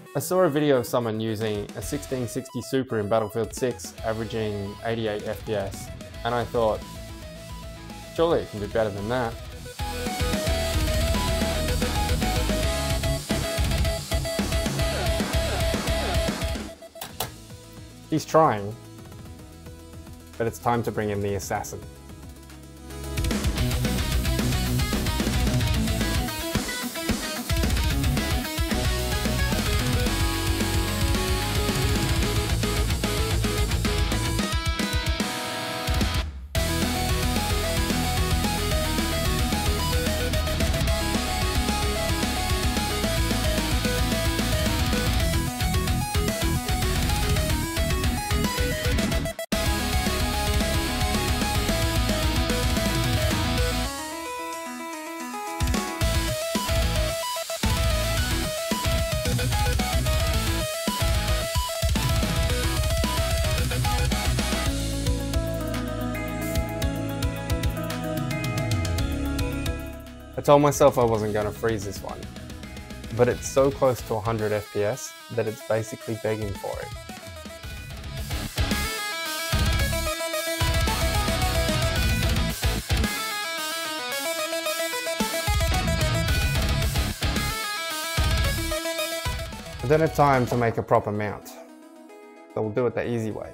I saw a video of someone using a 1660 Super in Battlefield 6 averaging 88 FPS, and I thought, surely it can be better than that. He's trying, but it's time to bring in the assassin. I told myself I wasn't going to freeze this one, but it's so close to 100 FPS that it's basically begging for it. I don't have time to make a proper mount, so we'll do it the easy way.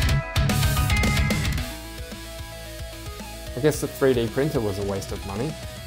I guess the 3D printer was a waste of money.